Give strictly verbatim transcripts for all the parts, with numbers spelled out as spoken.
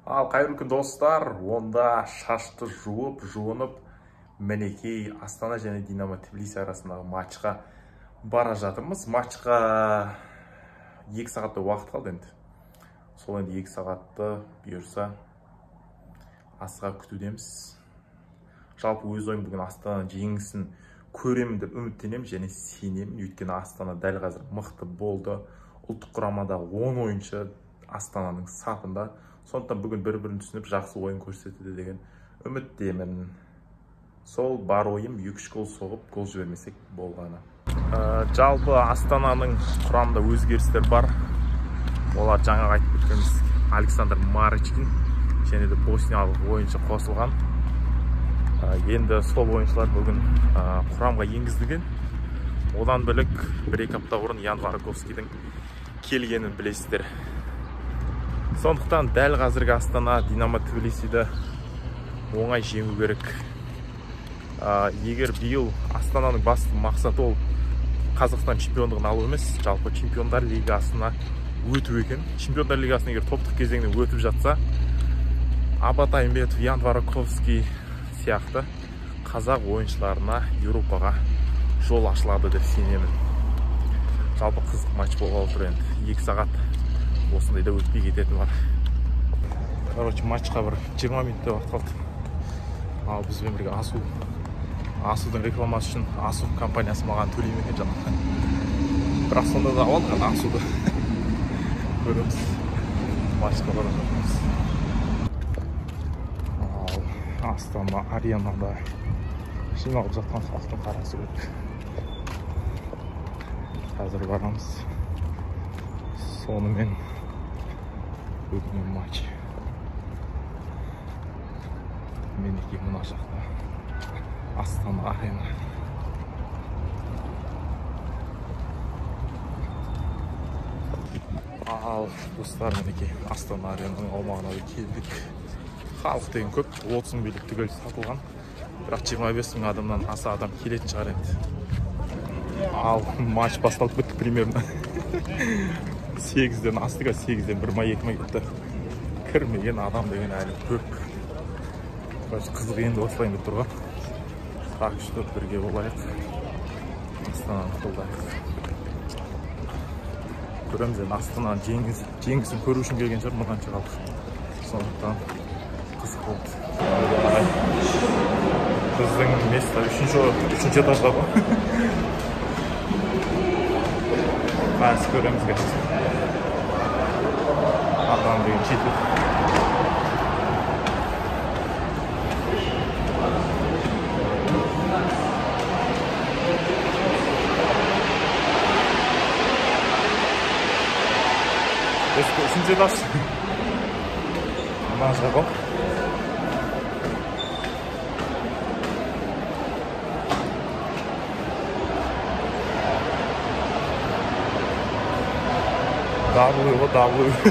Ал қайырлы күн достар, онда шашты жуып, жуынып, мінекей Астана және Динамо Тбилиси арасындағы матчқа бара жатырмыз. Матчқа екі сағатта уақыт қалды енді. Сол енді екі сағатты бұйырса асыға күтудеміз. Жалпы өз ойым бүгін Астана жеңісін көремін деп үміттенемін және сенемін. Өйткені Астана дәл қазір мықты болды. Ұлттық құрамада он ойыншы Астананың сапында. Сондықтан бүгін бір-бірін түсініп, жақсы ойын көрсетеді деген үміттемін. Сол бар ойым екі үш гол соғып, гол жібермесек болғаны. Ә, жалпы Астананың құрамында өзгерістер бар. Олар жаңа айтып өткеніміз Александр Марычкин және де босниялық ойыншы қосылған. Ә, енді сол ойыншылар бүгін ә, құрамға енгізілген. Одан бөлек бір-екі апта бұрын Ян Вараковскийдің келгенін білесіздер. Сондықтан дәл қазіргі Астана Динамо Тбилисиді оңай жеңу керек. Ә, егер биыл Астананың басты мақсаты ол Қазақстан чемпиондығын алу емес, жалпы чемпиондар лигасына өту екен. Чемпиондар лигасына егер топтық кезеңнен өтіп жатса, Абат Айымбетов, Ян Вараковский сияқты қазақ ойыншыларына Еуропаға жол ашылады деп сенемін. Жалпы қызық матч болғалы тұр енді. екі сағат осындай да өтпей кететін бар. Короче, матчқа бір жиырма минутта уақыт қалды. Ал бізбен бірге Асу. Асудың рекламасы үшін Асу компаниясы маған төлейме екен жаңа. Бірақ сонда да алған Асуды. Көреміз. Матчқа бара жатырмыз. Ал Астана аренада жиналып жатқан халықтың қарасы көп. Қазір барамыз. Сонымен бүгінгі матч. Менеке мына жақта Астана арена. Ал достар, менеке Астана аренаның аумағына келдік. Халық деген көп, отыз мың билет түгел сатылған. Бірақ жиырма бес мың адамнан аса адам келетін шығар енді. Ал матч басталып бітті примерно. сегізден астыға, сегізден бір ма екі ма кетті. Кірмеген адам деген әлі көп. Қызық енді осылайын деп тұрған. Так что бірге болайық. Астананы қолдайық. Көреміз енді Астананың жеңіс, жеңісін көру үшін келген шығар, мұнан шығалық. Сондықтан қызық болды. Біздің место үшінші, үшінші этажда ғой. Қазір көреміз қазір. Адам деген жетіп. Үшінші этаж. Мына жаққа. W ғой, W.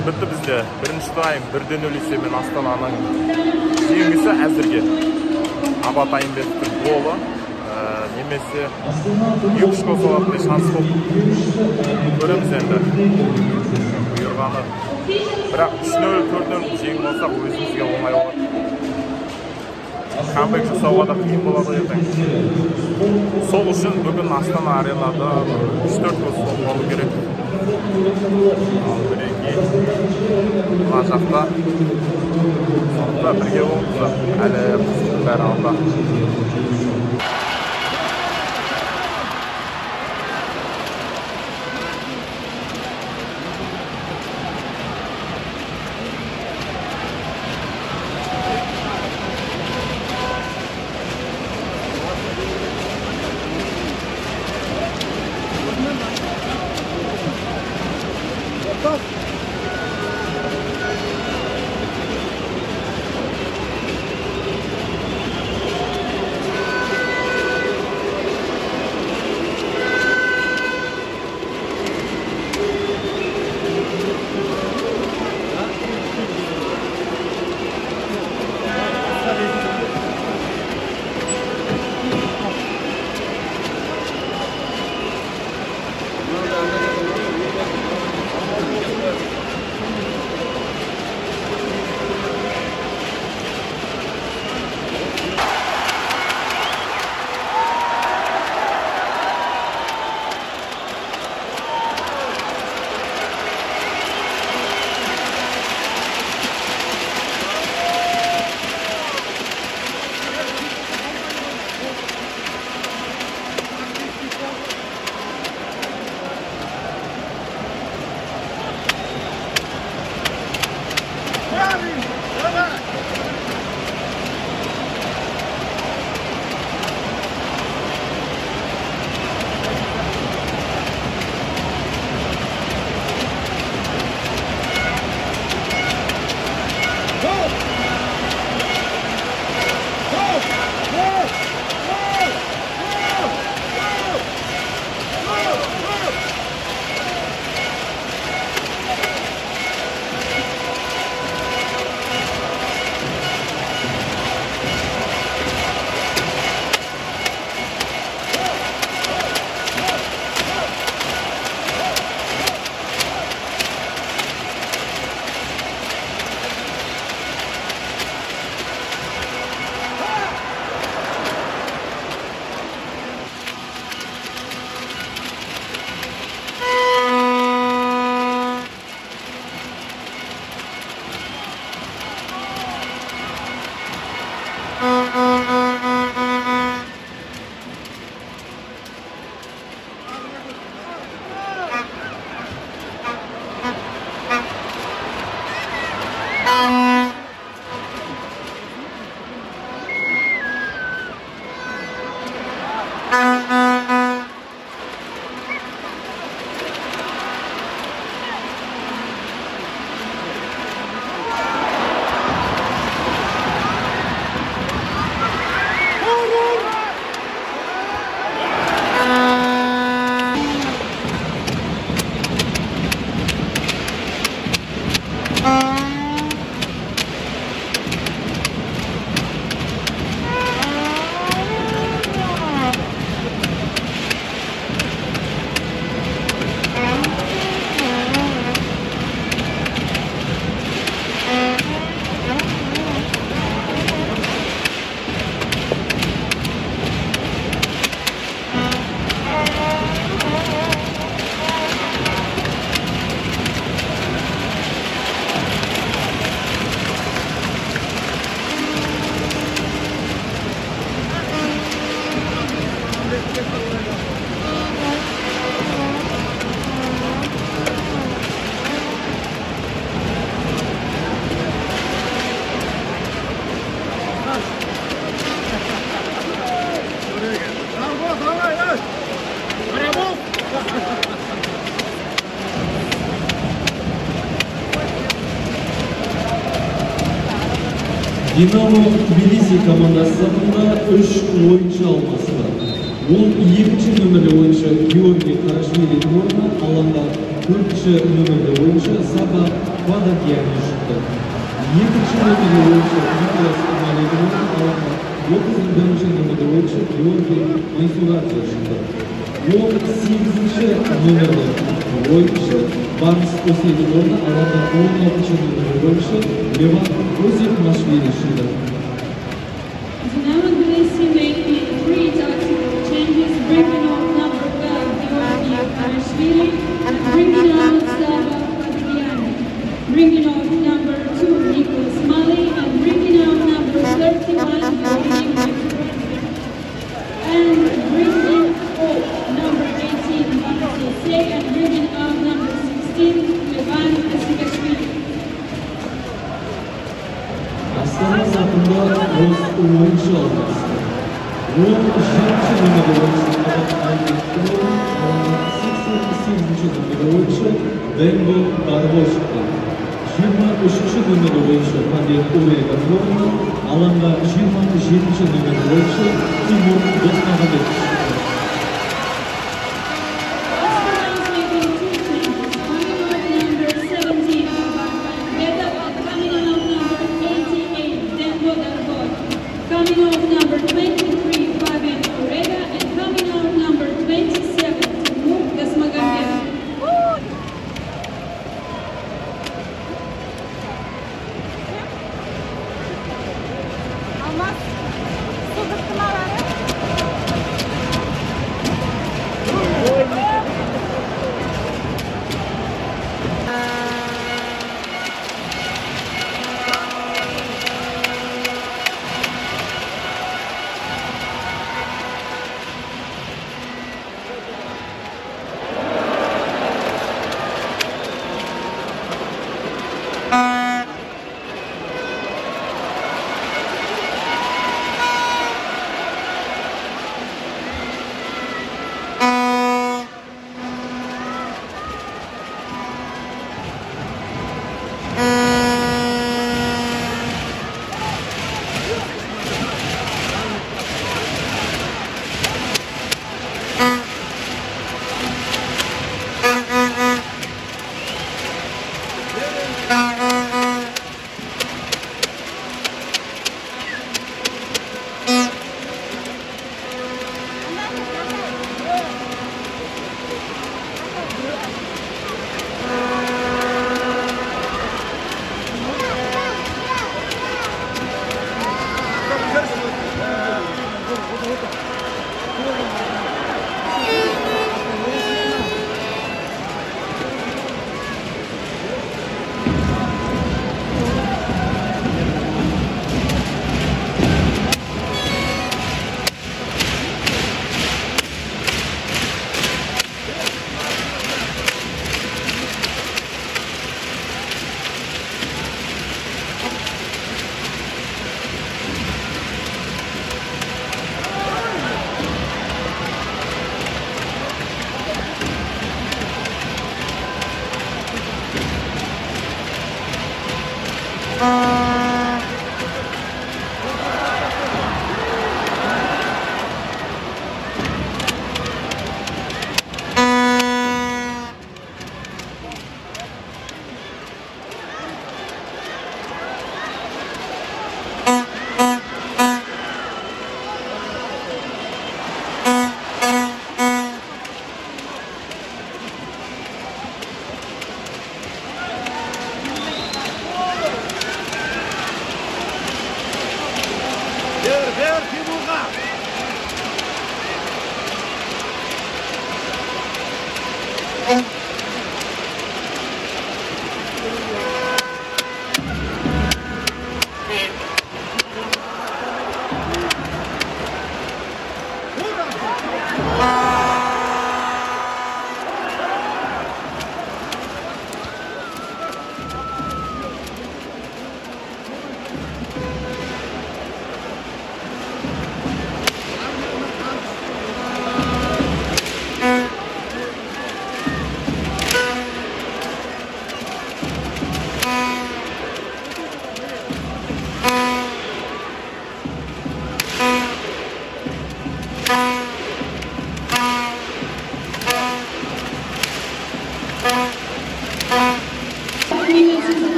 тайм бітті бізде. Бірінші тайм бірден нөл есебімен Астананың жеңісі әзірге. Абат Айымбетовтың голы. Немесе екі үшке соғатындай шанс болды. Көреміз енді. Бұйырғаны. Бірақ үш нөл төрт нөл жеңіп алсақ өзімізге оңай болады. Камбэк жасауға да қиын болады ертең. Сол үшін бүгін Астана аренада үш төрт гол болу керек. Ал мінекей мына жақта сонда бірге болыпты. Әлі қызықтың бәрі алда. Dinamo Tbilisi komandасы safında үш oyuncu alması var. Бұл екінші нөмірлі ойыншы Георгий Қарашвилидің орнына алаңда to'rtinchi nomerda o'yinchi Saba Kvadratyan chiqdi. yettinchi nomerda o'yinchi Niklas Amalegov, alanga to'qqizinchi nomerda o'yinchi Georgiy Maysuradze chiqdi. o'n sakkizinchi nomerda o'yinchi Barns O'seyevni, alanga o'n oltinchi nomerda o'yinchi Levan O'zekmashvili chiqdi. Dinamo Tbilisi made three tactical changes, bringing off number twelve Georgiy Karashvili and bringing out Saba Kvadratyan, bringing off number two Nicholas Mali and bringing out number thirty-one Georgiy Maysuradze, and bringing off number eighteen Barns O'Sey and bringing out number sixteen Levan O'Zekmashvili. Astana safında Roz oyuncu almıştı. Ron yettinchi nomerda o'yinchi sakson sakkizinchi nomerda o'yinchi Dengo Barbo chiqdi. yigirma uchinchi nomerda o'yinchi Pavel O'rega, alanga yigirma yettinchi nomerda o'yinchi Timur Do'stmag'amedov chiqdi. Coming off number twenty-three, Pavel O'Rega, and coming off number twenty-seven, Timur Do'stmag'amedov. Almaz, su kısmaları.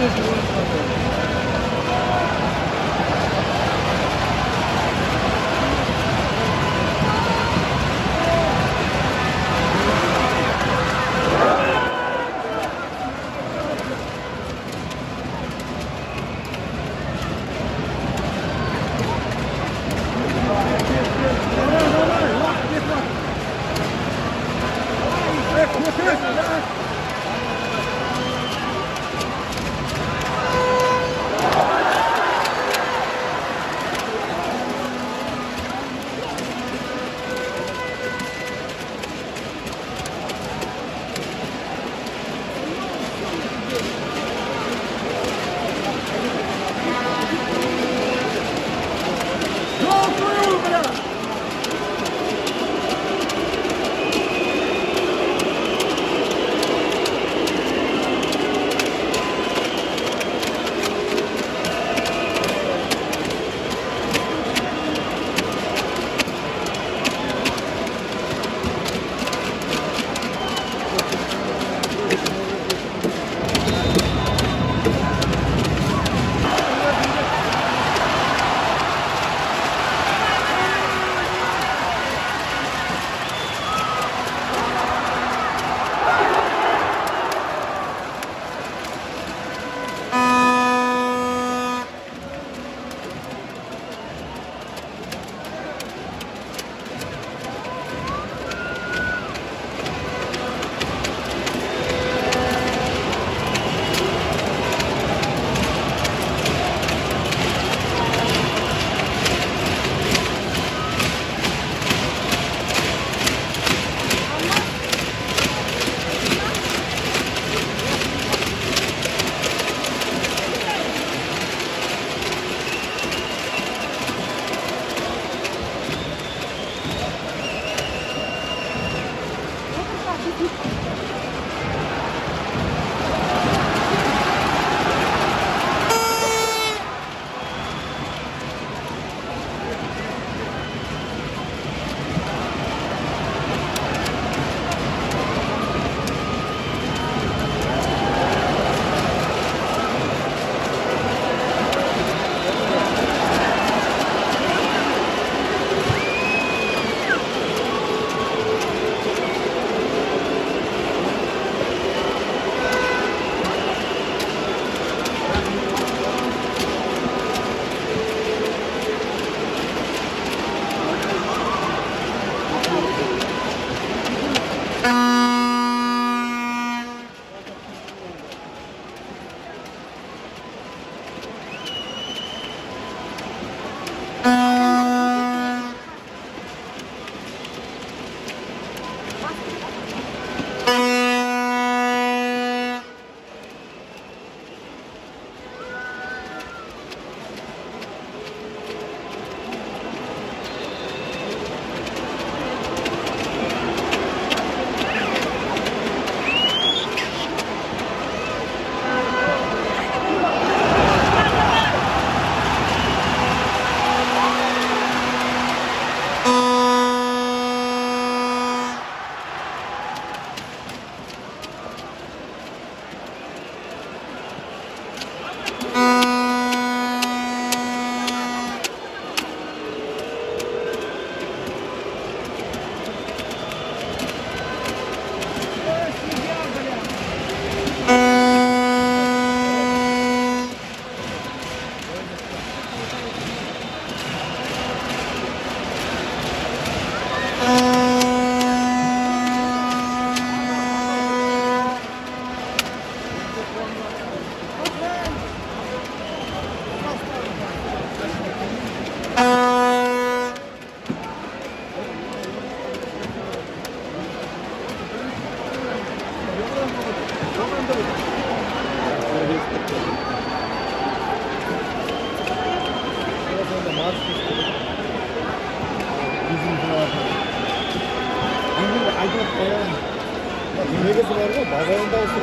Negesi var mı? Bazarında olsun.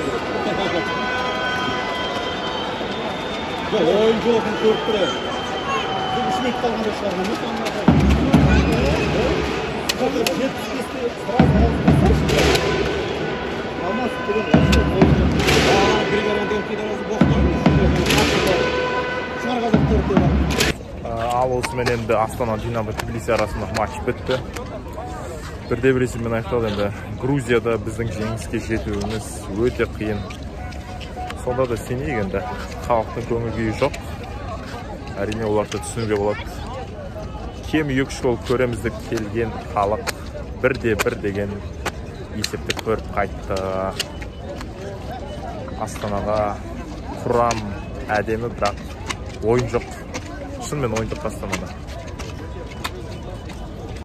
Bu oyuncu olsun korktu. Bu işine kalmadı şartını anlatalım. Bakın yetmiş kesti. Ama sıkıntı yok. Aa, bir kere de bir kere de boktan mı? осымен енді Астана Динамо Тбилиси арасындағы матч бітті. Бірде бір есебімен аяқталды. Енді Грузияда біздің жеңіске жетуіміз өте қиын. Сонда да сенейік, енді халықтың көңіл күйі жоқ. Әрине оларды түсінуге болады. Кем екі үш гол көреміз деп келген халық бірде бір деген есепті көріп қайтты. Астанаға құрам әдемі, бірақ ойын жоқ. Шынымен ойын жоқ Астанада.